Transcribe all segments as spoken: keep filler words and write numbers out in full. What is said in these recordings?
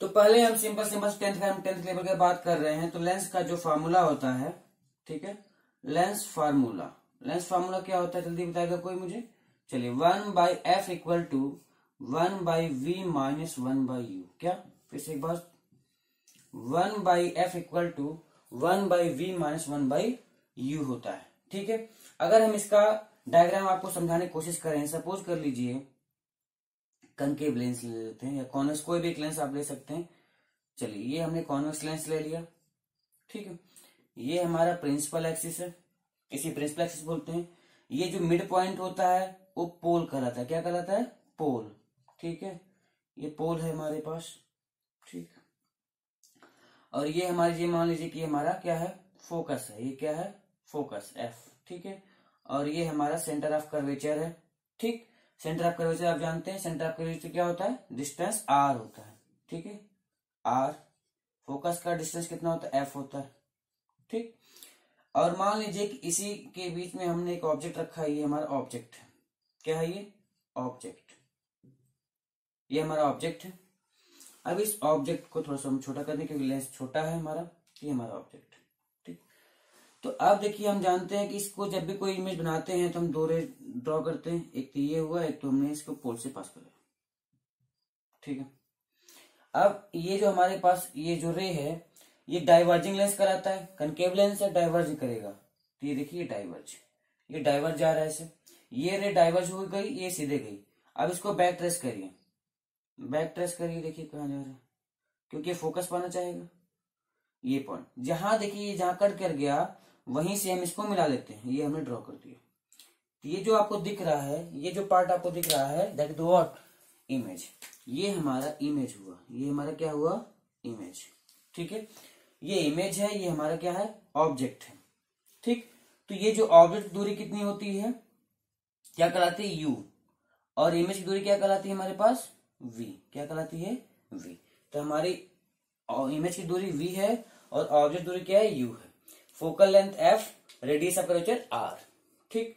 तो पहले हम simple simple tenth tenth level की बात कर रहे हैं। तो लेंस का जो फार्मूला होता है, ठीक है, लेंस फार्मूला, लेंस फार्मूला क्या होता है जल्दी बताएगा कोई मुझे? चलिए, one by f equal to one by v minus one by u. क्या, फिर से एक बार, one by f equal to one by v minus one by u होता है। ठीक है, अगर हम इसका डायग्राम आपको समझाने की कोशिश करें, सपोज कर लीजिए कनकेव लेंस ले लेते हैं या कॉन्वेक्स, कोई भी एक लेंस आप ले सकते हैं। चलिए, ये हमने कॉन्वेक्स लेंस ले लिया, ठीक है, ये हमारा प्रिंसिपल एक्सिस है, इसी प्रिंसिपल एक्सिस बोलते हैं। ये जो मिड पॉइंट होता है वो पोल कहलाता है। क्या कहलाता है? पोल। ठीक है, ये पोल है हमारे पास, ठीक। और ये हमारी, ये मान लीजिए कि हमारा क्या है? फोकस है। ये क्या है? Focus, f. ठीक है, और ये हमारा सेंटर ऑफ कर्वेचर है। ठीक, सेंटर ऑफ कर्वेचर आप जानते हैं, सेंटर ऑफ कर्वेचर क्या होता है? डिस्टेंस आर होता है। ठीक है, आर। फोकस का डिस्टेंस कितना होता है? एफ होता है। ठीक, और मान लीजिए कि इसी के बीच में हमने एक ऑब्जेक्ट रखा है, ये हमारा ऑब्जेक्ट है। क्या है ये? ऑब्जेक्ट। ये हमारा ऑब्जेक्ट है। अब इस ऑब्जेक्ट को थोड़ा सा हम छोटा कर दें क्योंकि लेंस छोटा है हमारा। ये हमारा ऑब्जेक्ट, ठीक। तो अब देखिए, हम जानते हैं कि इसको जब भी कोई इमेज बनाते हैं तो हम दो रे ड्रॉ करते हैं। एक तो ये हुआ, एक तो हमने इसको पोल से पास कर, ठीक है। अब ये जो हमारे पास ये जो रे है, ये डाइवर्जिंग लेंस कराता है। कनकेव लेंस है, डाइवर्ज करेगा। तो ये देखिए, डाइवर्ज, ये डाइवर्ज जा रहा है ऐसे। ये रे डाइवर्ज हो गई, ये सीधे गई। अब इसको बैक ट्रेस करिए, बैक ट्रेस करिए, देखिए कहाँ जा रहा है, क्योंकि फोकस पाना चाहेगा। ये पॉइंट जहां देखिए, जहां कट कर गया वहीं से हम इसको मिला लेते हैं। ये हमने ड्रॉ कर दिया। तो ये जो आपको दिख रहा है, ये जो पार्ट आपको दिख रहा है, दैट इज व्हाट? इमेज। ये हमारा इमेज हुआ। ये हमारा क्या हुआ? इमेज। ठीक है, ये इमेज है, ये हमारा क्या है? ऑब्जेक्ट है। ठीक, तो ये जो ऑब्जेक्ट दूरी कितनी होती है? क्या कहलाती है? यू। और इमेज की दूरी क्या कहलाती है हमारे पास? वी। क्या कहलाती है? वी। तो हमारी इमेज की दूरी वी है और ऑब्जेक्ट दूरी क्या है? यू है। Focal length f, radius of curvature r. ठीक,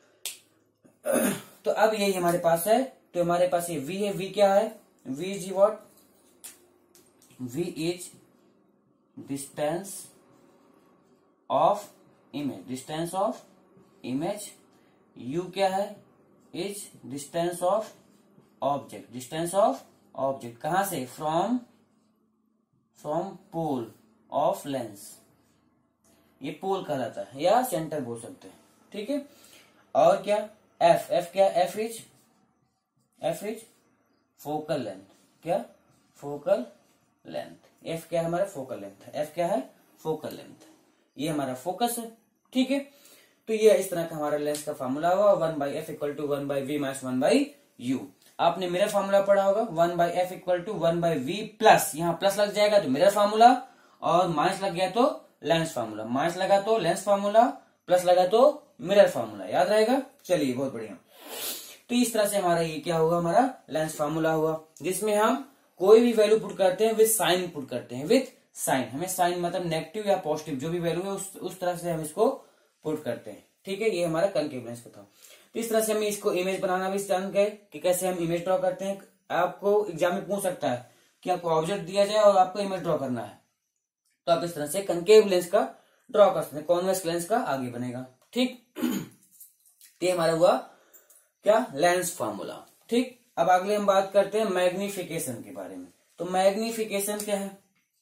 तो अब यही हमारे पास है। तो हमारे पास ये वी है। वी क्या है? V is what? V is distance of image, distance of image. U क्या है? Is distance of object, distance of object. कहां से? From from pole of lens. ये पोल कहलाता है या सेंटर बोल सकते हैं। ठीक है, और क्या? एफ, एफ क्या? F is f is focal length. क्या? Focal length. एफ क्या है? हमारा फोकल लेंथ है। एफ क्या है? Focal length. ये हमारा फोकस है। ठीक है, तो ये इस तरह का हमारा लेंस का फॉर्मूला हुआ, one by f equal to one by v minus one by u. आपने मिरर फॉर्मूला पढ़ा होगा, one by f equal to one by v plus, यहाँ प्लस लग जाएगा तो मिरर फॉर्मूला, और माइनस लग गया तो लेंस फॉर्मूला। माइनस लगा तो लेंस फॉर्मूला, प्लस लगा तो मिरर फॉर्मूला। याद रहेगा? चलिए, बहुत बढ़िया। तो इस तरह से हमारा ये क्या हुआ? हमारा लेंस फॉर्मूला हुआ, जिसमें हम कोई भी वैल्यू पुट करते हैं विथ साइन पुट करते हैं। विथ साइन, हमें साइन मतलब नेगेटिव या पॉजिटिव जो भी वैल्यू है उस, उस तरह से हम इसको पुट करते हैं। ठीक है, ये हमारा कनकेव लेंस का था। तो इस तरह से हम इसको इमेज बनाना भी जान गए कि कैसे हम इमेज ड्रॉ करते हैं। आपको एग्जाम में पूछ सकता है कि आपको ऑब्जेक्ट दिया जाए और आपको इमेज ड्रॉ करना है, तो आप इस तरह से कनकेव लेंस का ड्रॉ कर सकते हैं। कॉन्वेक्स लेंस का आगे बनेगा। ठीक, ये हमारा हुआ क्या? Lens formula. ठीक, अब अगले हम बात करते हैं मैग्निफिकेशन के बारे में। तो मैग्निफिकेशन क्या है?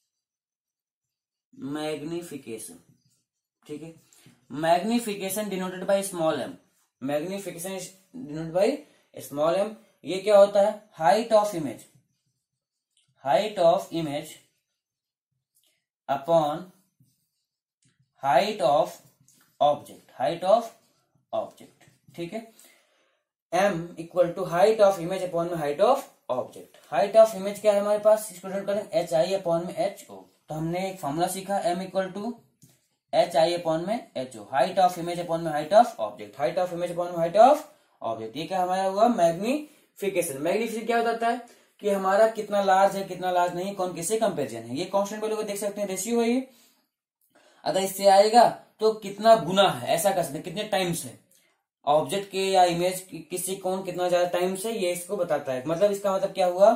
मैग्निफिकेशन, ठीक है, magnification denoted by small m. Magnification denoted by small m. ये क्या होता है? Height of image, height of image upon height of object, height of object. ठीक है, m equal to height of image upon में height of object. Height of image क्या है हमारे पास? इसको डिनोट करें एच आई अपॉन में एच ओ। तो हमने एक फॉर्मूला सीखा, m equal to h i upon में h o. Height of image upon में height of object, height of image upon में हाइट ऑफ ऑब्जेक्ट। ये क्या हमारा हुआ? मैग्निफिकेशन। मैग्निफिकेशन क्या होता है कि हमारा कितना लार्ज है, कितना लार्ज नहीं, कौन किससे कंपेरिजन है। ये कांस्टेंट वैल्यू को देख सकते हैं, रेशियो है ये। अगर इससे आएगा तो कितना गुना है, ऐसा कर सकते हैं, कितने टाइम्स है ऑब्जेक्ट के या इमेज किसी कौन कितना ज्यादा टाइम्स है, ये इसको बताता है। मतलब इसका मतलब क्या हुआ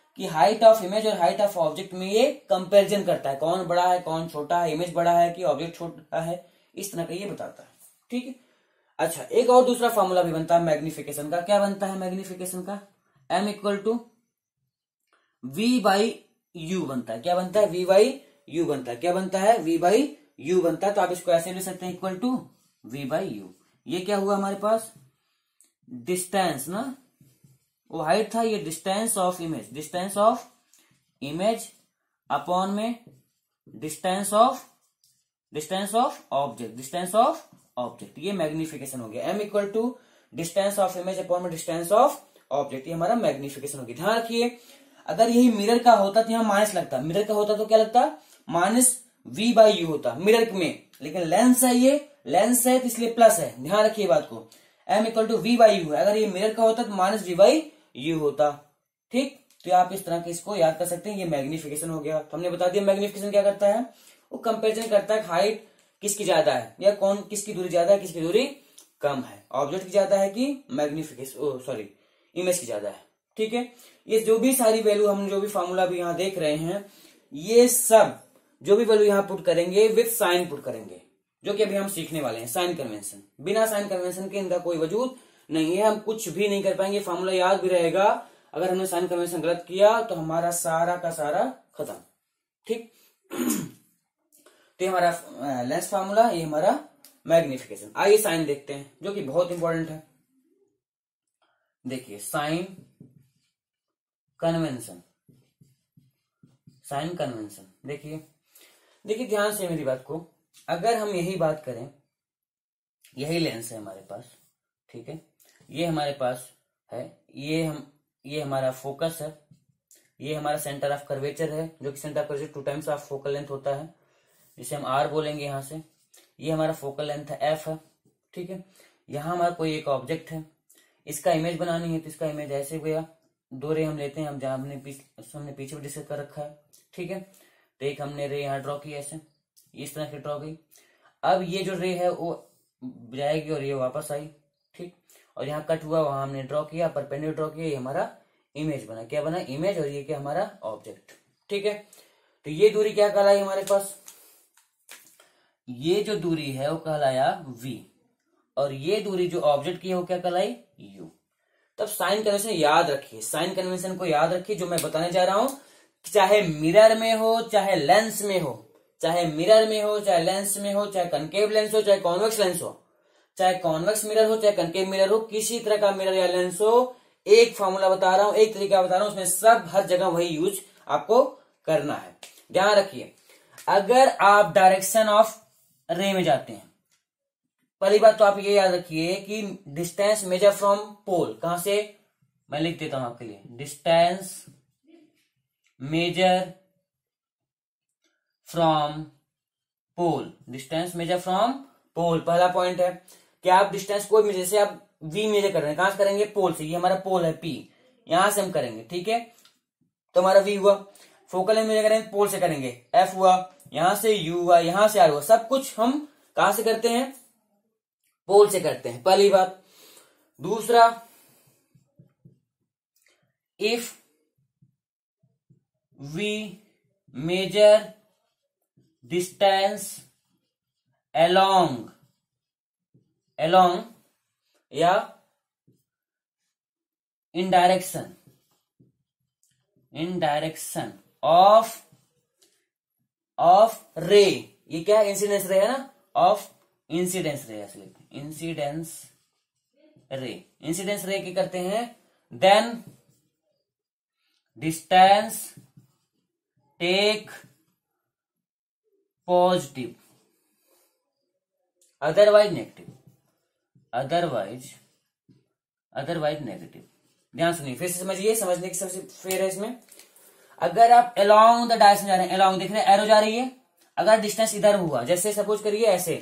कि हाइट ऑफ इमेज और हाइट ऑफ ऑब्जेक्ट में ये कंपैरिजन करता है, कौन बड़ा है कौन छोटा है, इमेज बड़ा है कि ऑब्जेक्ट छोटा है, इस तरह का ये बताता है। ठीक है। अच्छा, एक और दूसरा फॉर्मूला भी बनता है मैग्निफिकेशन का। क्या बनता है मैग्निफिकेशन का? M equal to v by u बनता है। क्या बनता है? वी बाई यू बनता है। क्या बनता है? वी बाई यू बनता है। तो आप इसको ऐसे ले सकते हैं, equal to v by u. ये क्या हुआ हमारे पास? डिस्टेंस ना, वो हाइट था, ये distance of image, distance of image upon में distance of distance of object, distance of object, ये मैग्निफिकेशन हो गया। M equal to distance of image upon में डिस्टेंस ऑफ ऑब्जेक्ट, ये हमारा मैग्निफिकेशन हो गया। ध्यान रखिए, अगर यही मिरर का होता तो यहाँ माइनस लगता, मिरर का होता तो क्या लगता? माइनस वी बाई यू होता मिरर में, लेकिन लेंस है, ये लेंस है तो इसलिए प्लस है। ध्यान रखिए बात को, m equal to v by u है, अगर ये मिरर का होता तो माइनस वी बाई यू होता। ठीक, तो आप इस तरह के इसको याद कर सकते हैं। ये मैग्निफिकेशन हो गया। तो हमने बता दिया मैग्निफिकेशन क्या करता है, वो कंपेरिजन करता है हाइट किसकी ज्यादा है, या कौन किसकी दूरी ज्यादा है, किसकी दूरी कम है, ऑब्जेक्ट की ज्यादा है कि मैग्निफिकेशन सॉरी इमेज की ज्यादा है। ठीक है, ये जो भी सारी वैल्यू हम जो भी फॉर्मूला भी यहाँ देख रहे हैं, ये सब जो भी वैल्यू यहाँ पुट करेंगे विथ साइन पुट करेंगे, जो कि अभी हम सीखने वाले हैं। साइन कन्वेंशन, बिना साइन कन्वेंशन के इनका कोई वजूद नहीं है, हम कुछ भी नहीं कर पाएंगे। फॉर्मूला याद भी रहेगा, अगर हमने साइन कन्वेंशन गलत किया तो हमारा सारा का सारा खत्म। ठीक तो ये हमारा लेंस फार्मूला, ये हमारा मैग्निफिकेशन। आइए साइन देखते हैं, जो कि बहुत इंपॉर्टेंट है। देखिए साइन कन्वेंशन, साइन कन्वेंशन देखिए देखिए ध्यान से मेरी बात को, अगर हम यही बात करें, यही लेंस है हमारे पास, ठीक है, ये हमारे पास है, ये हम ये हमारा फोकस है, ये हमारा सेंटर ऑफ कर्वेचर है, जो कि centre of curvature two times of focal length होता है, जिसे हम आर बोलेंगे यहां से। ये हमारा फोकल लेंथ है एफ है। ठीक है, यहाँ हमारा कोई एक ऑब्जेक्ट है, इसका इमेज बनानी है, तो इसका इमेज ऐसे गया, दो रे हम लेते हैं, हम जहां हमने पीछे हमने पीछे भी डिस्कस कर रखा है। ठीक है, तो एक हमने रे यहाँ ड्रॉ की ऐसे, इस तरह की ड्रॉ की। अब ये जो रे है वो जाएगी और ये वापस आई। ठीक, और यहाँ कट हुआ, वहां हमने ड्रॉ किया, परपेंडिकुलर ड्रॉ किया, ये हमारा इमेज बना। क्या बना? इमेज। और ये क्या? हमारा ऑब्जेक्ट। ठीक है, तो ये दूरी क्या कहलाई हमारे पास? ये जो दूरी है वो कहलाया v, और ये दूरी जो ऑब्जेक्ट की है वो क्या कहलाई? u। तब साइन कन्वेंशन याद रखिए, साइन कन्वेंशन को याद रखिए, जो मैं बताने जा रहा हूं, चाहे मिरर में हो चाहे लेंस में हो, चाहे मिरर में हो चाहे लेंस में हो, चाहे कनकेव लेंस हो चाहे कॉन्वेक्स लेंस हो, चाहे कॉन्वेक्स मिरर हो चाहे कनकेव मिरर हो, किसी तरह का मिरर या लेंस हो, एक फॉर्मूला बता रहा हूं, एक तरीका बता रहा हूं, उसमें सब हर जगह वही यूज आपको करना है। ध्यान रखिए, अगर आप डायरेक्शन ऑफ रे में जाते हैं, पहली बात तो आप ये याद रखिए कि डिस्टेंस मेजर फ्रॉम पोल, कहां से? मैं लिख देता हूं आपके लिए, distance measure from pole, distance measure from pole, पहला पॉइंट है कि आप डिस्टेंस कोई भी, जैसे आप वी मेजर कर रहे हैं, कहां से करेंगे? पोल से। ये हमारा पोल है पी, यहां से हम करेंगे। ठीक है, तो हमारा वी हुआ। फोकल लेंथ मेजर करेंगे पोल से करेंगे, एफ हुआ, यहां से यू हुआ, यहां से आर हुआ, सब कुछ हम कहां से करते हैं? पोल से करते हैं, पहली बात। दूसरा, if we measure distance along along या in direction in direction of of ray, ये क्या है? इंसिडेंस रे है ना, ऑफ इंसिडेंस रे, ऐसे इंसिडेंस रे, इंसिडेंस रे की करते हैं, then distance take positive, otherwise negative, otherwise otherwise negative. ध्यान सुनिए, फिर से समझिए, समझने की सबसे फेर है इसमें। अगर आप अलोंग द डायरेक्शन जा रहे हैं, अलोंग देख रहे हैं, एरो जा रही है, अगर डिस्टेंस इधर हुआ, जैसे सपोज करिए ऐसे,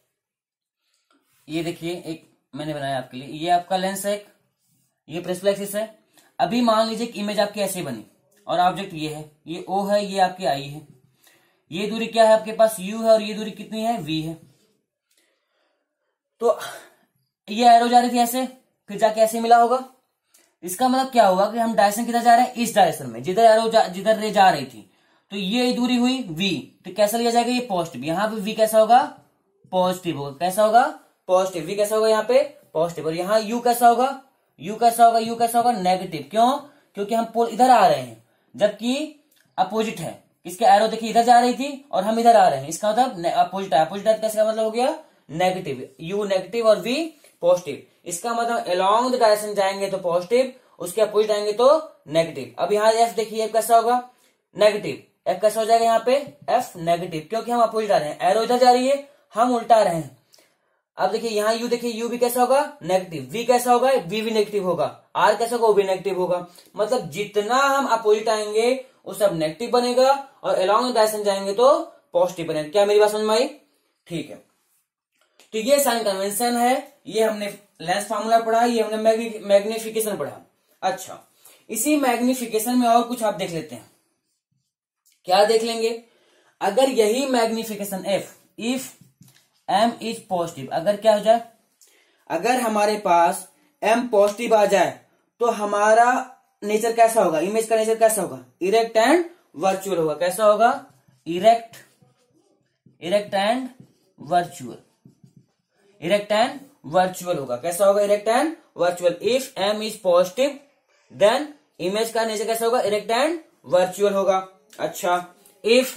ये देखिए एक मैंने बनाया आपके लिए, ये आपका लेंस है, ये प्रिंसिपल एक्सिस है। अभी मान लीजिए कि इमेज आपकी ऐसे बनी और ऑब्जेक्ट ये है, ये ओ है, ये आपकी आई है, ये दूरी क्या है आपके पास? u है, और ये दूरी कितनी है? v है। तो ये एरो जा रही थी ऐसे, फिर जाके ऐसे मिला होगा, इसका मतलब क्या हुआ कि हम डायरेक्शन किधर जा रहे हैं, इस डायरेक्शन में, जिधर एरो जिधर रे जा रही थी, तो ये दूरी हुई v, तो कैसा लिया जाएगा, ये पॉजिटिव, यहाँ पे v कैसा होगा, पॉजिटिव होगा, कैसा होगा, पॉजिटिव, v कैसा होगा यहाँ पे पॉजिटिव, और यहाँ u कैसा होगा, u कैसा होगा, u कैसा होगा नेगेटिव, क्यों, क्योंकि हम पोल इधर आ रहे हैं, जबकि अपोजिट है, इसके एरो देखिए इधर जा रही थी और हम इधर आ रहे हैं, इसका मतलब अपोजिट है, अपोजिट है, कैसे का मतलब हो गया नेगेटिव, u नेगेटिव और v पॉजिटिव, इसका मतलब अलोंग द डायरेक्शन जाएंगे तो पॉजिटिव, उसके अपोजिट आएंगे तो नेगेटिव। अब यहाँ f देखिए f कैसा होगा नेगेटिव, f कैसा हो जाएगा यहाँ पे f नेगेटिव, क्योंकि हम अपोजिट आ रहे हैं, एरो इधर जा रही है, हम उल्टा आ रहे हैं। अब देखिए यहाँ u देखिए u भी कैसा होगा नेगेटिव, v कैसा होगा v भी नेगेटिव होगा, r कैसा होगा वो भी नेगेटिव होगा, मतलब जितना हम अपोजिट आएंगे वो सब नेगेटिव बनेगा और अलोंग डायरेक्शन जाएंगे तो पॉजिटिव बनेगा। क्या मेरी बात समझ में आई, ठीक है। तो ये साइन कन्वेंशन है, ये हमने लेंस फार्मूला पढ़ा, ये हमने मैग्निफिकेशन पढ़ा। अच्छा, इसी मैग्निफिकेशन में और कुछ आप देख लेते हैं, क्या देख लेंगे, अगर यही magnification f, if m is positive, अगर क्या हो जाए, अगर हमारे पास m पॉजिटिव आ जाए तो हमारा नेचर कैसा होगा, इमेज का नेचर कैसा होगा, इरेक्ट एंड वर्चुअल होगा, कैसा होगा, erect erect and virtual, erect and virtual होगा, कैसा होगा, erect and virtual. If m is positive then image का नेचर कैसा होगा, इरेक्ट एंड वर्चुअल होगा। अच्छा, if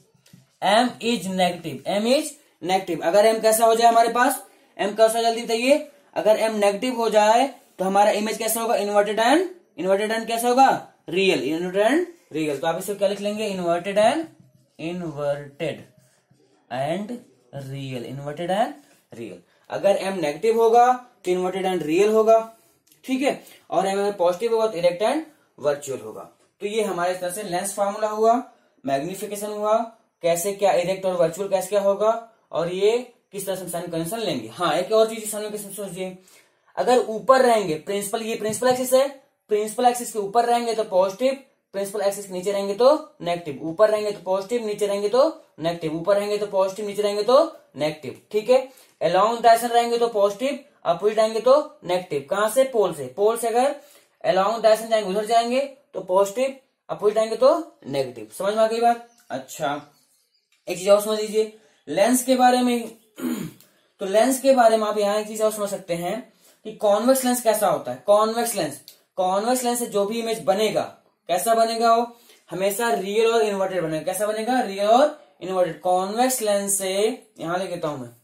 m is negative, m is negative, अगर m कैसा हो जाए हमारे पास, m कैसा, जल्दी बताइए, अगर m नेगेटिव हो जाए तो हमारा इमेज कैसा होगा, इन्वर्टेड एंड इन्वर्टेड एंड कैसा होगा, रियल, इन्वर्टेड एंड रियल। तो आप इसे क्या लिख लेंगे, inverted and inverted and real, inverted and real. अगर m नेगेटिव होगा तो इन्वर्टेड एंड रियल होगा, ठीक है, और m पॉजिटिव होगा तो इरेक्ट एंड वर्चुअल होगा। तो ये हमारे तरह से लेंस फार्मूला हुआ, मैग्निफिकेशन हुआ, कैसे क्या इरेक्ट और वर्चुअल कैसे क्या होगा, और ये किस तरह से साइन कन्वेंशन लेंगे। हाँ, एक और चीज सामने सोचिए, अगर ऊपर रहेंगे प्रिंसिपल, ये प्रिंसिपल एक्सिस है, प्रिंसिपल एक्सिस के ऊपर रहेंगे तो पॉजिटिव, प्रिंसिपल एक्सिस के नीचे रहेंगे तो नेगेटिव, ऊपर रहेंगे तो पॉजिटिव, नीचे रहेंगे तो नेगेटिव, ऊपर रहेंगे तो पॉजिटिव, नीचे रहेंगे तो नेगेटिव, ठीक है। अलोंग डायरेक्शन रहेंगे तो पॉजिटिव, अपोजिट आएंगे तो नेगेटिव, कहां से, पोल से, पोल से अगर अलोंग डायरेक्शन जाएंगे उधर जाएंगे तो पॉजिटिव, अपोजिट आएंगे तो नेगेटिव। समझ में आ गई बात। अच्छा, एक चीज और समझ लीजिए लेंस के बारे में तो लेंस के बारे में आप यहाँ एक चीज और समझ सकते हैं कि कॉन्वेक्स लेंस कैसा होता है। कॉन्वेक्स लेंस, कॉन्वेक्स लेंस से जो भी इमेज बनेगा कैसा बनेगा, वो हमेशा रियल और इन्वर्टेड बनेगा। कैसा बनेगा, रियल और इन्वर्टेड। कॉन्वेक्स लेंस से, यहां लिख देता हूं मैं,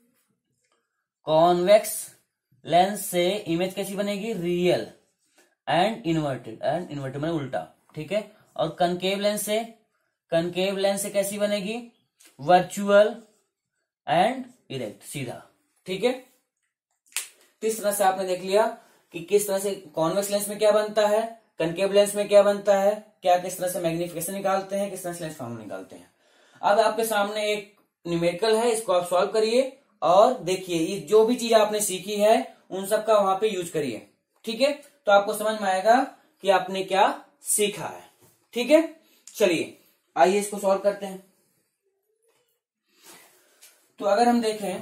कॉन्वेक्स लेंस से इमेज कैसी बनेगी, real and inverted, and inverted मैंने उल्टा, ठीक है। और कनकेव लेंस से, कनकेव लेंस से कैसी बनेगी, वर्चुअल एंड इरेक्ट, सीधा, ठीक है। तो इस तरह से आपने देख लिया कि किस तरह से कॉन्वेक्स लेंस में क्या बनता है, कनकेव लेंस में क्या बनता है, क्या किस तरह से मैग्निफिकेशन निकालते हैं, किस तरह से लेंस फार्मूला निकालते हैं। अब आपके सामने एक न्यूमेरिकल है, इसको आप सॉल्व करिए और देखिए जो भी चीज आपने सीखी है उन सब का वहां पे यूज करिए, ठीक है। तो आपको समझ में आएगा कि आपने क्या सीखा है, ठीक है। चलिए आइए इसको सॉल्व करते हैं। तो अगर हम देखें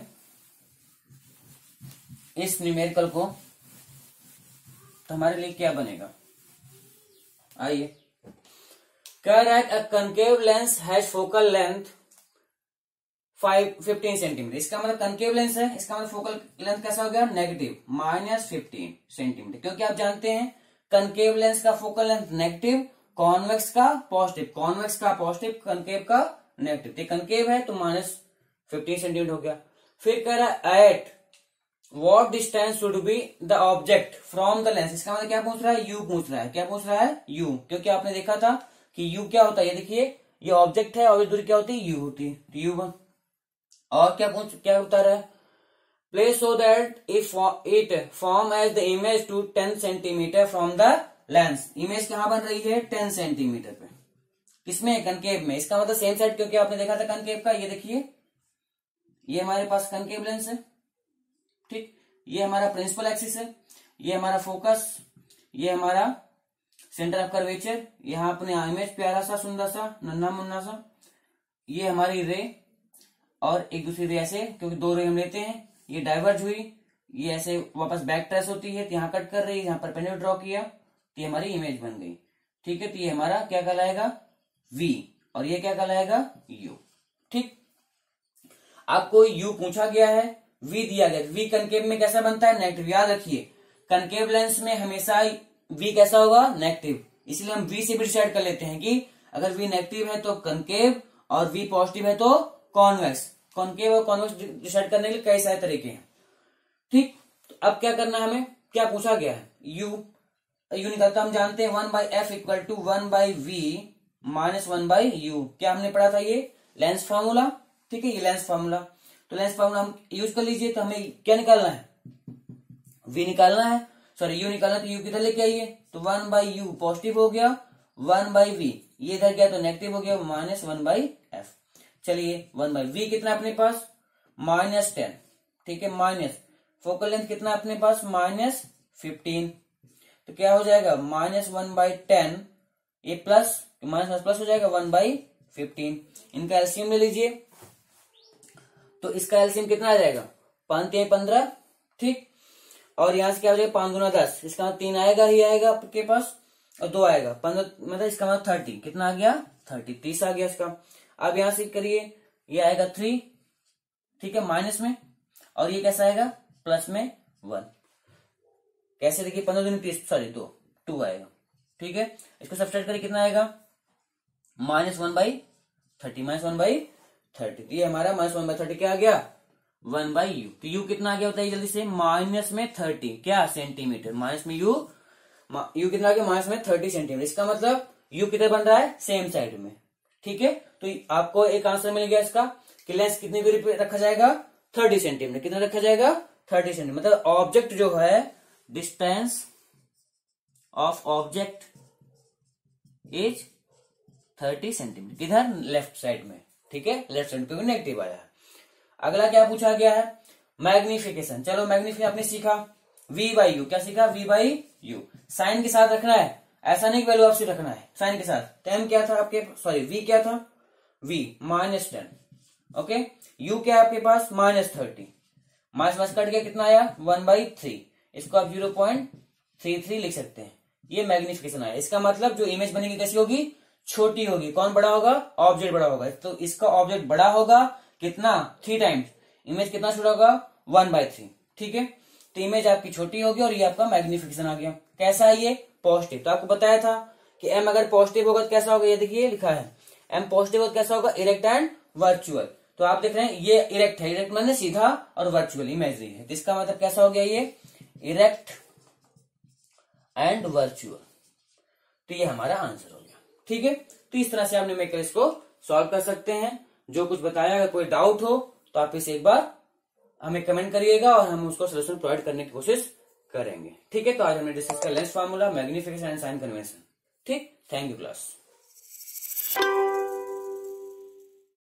इस न्यूमेरिकल को तो हमारे लिए क्या बनेगा, आइए। कह रहा है a concave lens has focal length five fifteen centimetre. इसका मतलब कनकेव लेंस है, इसका मतलब फोकल लेंथ कैसा हो गया, नेगेटिव, माइनस फिफ्टीन सेंटीमीटर, क्योंकि आप जानते हैं कनकेव लेंस का फोकल लेंथ नेगेटिव, कॉन्वेक्स का पॉजिटिव, कॉन्वेक्स का पॉजिटिव, कनकेव का नेगेटिव। कनकेव है तो माइनस फिफ्टीन सेंटीमीटर हो गया। फिर कह रहा है at what distance should be the object from the lens. इसका मतलब क्या पूछ रहा है, यू पूछ रहा है। क्या पूछ रहा है, यू, क्योंकि आपने देखा था कि यू क्या होता है, ये देखिए ये ऑब्जेक्ट है और ये दूरी क्या होती है, यू होती है, तो यू वन। और क्या पूछ क्या बता रहा है, place so that if it form as the image to ten centimetre from the lens. Image कहां बन रही है, टेन सेंटीमीटर पे, किसमें, कनकेव में। इसका मतलब सेम साइड, क्योंकि आपने देखा था कनकेव का, ये देखिए ये हमारे पास कनकेव लेंस है, ठीक, ये हमारा प्रिंसिपल एक्सिस है, ये हमारा फोकस, ये हमारा सेंटर ऑफ कर्वेचर, यहाँ अपने इमेज प्यारा सा सुंदर सा नन्हा मुन्ना सा, ये हमारी रे और एक दूसरी रे ऐसे, क्योंकि दो रे हम लेते हैं, ये डाइवर्ज हुई, ये ऐसे वापस बैक ट्रेस होती है, तो यहाँ कट कर रही है, यहाँ परपेंडिकुलर ड्रॉ किया तो ये हमारी इमेज बन गई। ठीक है, तो ये हमारा क्या कहलाएगा, V, और ये क्या कहलाएगा, U। ठीक, आपको U पूछा गया है, V दिया गया, V कनकेव में कैसा बनता है, नेगेटिव। याद रखिए कनकेव लेंस में हमेशा V कैसा होगा, नेगेटिव, इसलिए हम V से भी डिसाइड कर लेते हैं कि अगर V नेगेटिव है तो कनकेव और V पॉजिटिव है तो कॉन्वेक्स। कॉन्केव और कॉन्वेक्स डिसाइड करने के लिए कई सारे तरीके हैं। ठीक, तो अब क्या करना है, हमें क्या पूछा गया है, U, U निकालता हम जानते हैं one by f equal to one by v minus one by u. क्या हमने पढ़ा था, ये लेंस फार्मूला। ठीक है, ये लेंस फार्मूला, तो लेंस फार्मूला हम यूज कर लीजिए। तो हमें क्या निकालना है, V निकालना है, सॉरी U निकालना, तो U किधर लेके आइए, तो वन बाई यू पॉजिटिव हो गया, वन बाई वी ये इधर गया तो नेगेटिव हो गया, माइनस वन बाई एफ। चलिए वन बाई वी कितना अपने पास, माइनस टेन। ठीक है, माइनस फोकल लेंथ कितना अपने पास, माइनस फिफ्टीन, तो क्या हो जाएगा, माइनस वन बाई टेन, ये प्लस माइनस प्लस हो जाएगा वन बाई फिफ्टीन। इनका एलसीएम ले लीजिए, तो इसका एलसीएम कितना आ जाएगा, पांच तीन पंद्रह। ठीक, और यहां से क्या हो जाएगा, पांच गुना दस, इसका तीन आएगा ही आएगा आपके पास, और दो आएगा पंद्रह, मतलब इसका मतलब थर्टी, कितना आ गया, थर्टी, तीस आ गया इसका। अब यहां से करिए, ये आएगा थ्री, ठीक है, माइनस में, और ये कैसा आएगा, प्लस में वन। कैसे देखिए, पंद्रह दिन तीस, सॉरी दो, टू आएगा। ठीक है, इसको सब्सट्रैक्ट करिए, कितना आएगा, minus one by thirty, minus one by thirty, तो ये हमारा माइनस वन बाई थर्टी क्या आ गया, वन बाई यू। तो यू कितना आ गया बताइए जल्दी से, माइनस में थर्टी, क्या सेंटीमीटर, माइनस में यू, यू कितना आ गया, माइनस में थर्टी सेंटीमीटर। इसका मतलब यू किधर बन रहा है, सेम साइड में। ठीक है, तो आपको एक आंसर मिल गया इसका कि लेंस कितनी दूरी पे रखा जाएगा, थर्टी सेंटीमीटर। कितना रखा जाएगा, थर्टी सेंटीमीटर, मतलब ऑब्जेक्ट जो है, distance of object is thirty centimetre, किधर, लेफ्ट साइड में। ठीक है, लेफ्ट साइड पे भी नेगेटिव आया है। अगला क्या पूछा गया है, मैग्निफिकेशन। चलो मैग्निफिकेशन आपने सीखा, V बाई यू, क्या सीखा, V बाई यू, साइन के साथ रखना है, ऐसा नहीं कि वैल्यू आपसे रखना है, साइन के साथ। टेन क्या था आपके, सॉरी V क्या था, V minus ten, okay, U क्या है आपके पास, minus thirty, minus minus cut गया, कितना आया, वन बाई थ्री, इसको आप जीरो पॉइंट थ्री थ्री लिख सकते हैं। ये मैग्निफिकेशन आया, इसका मतलब जो इमेज बनेगी कैसी होगी, छोटी होगी। कौन बड़ा होगा, ऑब्जेक्ट बड़ा होगा, तो इसका ऑब्जेक्ट बड़ा होगा, कितना, थ्री टाइम्स, इमेज कितना छोटा होगा, वन बाई थ्री। ठीक है, तो इमेज आपकी छोटी होगी, और ये आपका मैग्निफिकेशन आ गया। कैसा है ये, पॉजिटिव। तो आपको बताया था कि एम अगर पॉजिटिव होगा तो कैसा होगा, ये देखिए लिखा है, एम पॉजिटिव होगा तो कैसा होगा, इरेक्ट एंड वर्चुअल। तो आप देख रहे हैं ये इरेक्ट है, इरेक्ट मतलब सीधा, और वर्चुअल इमेजरी है, तो इसका मतलब कैसा हो गया, ये इरेक्ट एंड वर्चुअल। तो ये हमारा आंसर हो गया। ठीक है, तो इस तरह से आप न्यूमेरिकल इसको सॉल्व कर सकते हैं। जो कुछ बताया, अगर कोई डाउट हो तो आप इसे एक बार हमें कमेंट करिएगा, और हम उसको सोल्यूशन प्रोवाइड करने की कोशिश करेंगे। ठीक है, तो आज हमने डिस्कस किया lens formula, magnification and sign convention. ठीक, थैंक यू क्लास।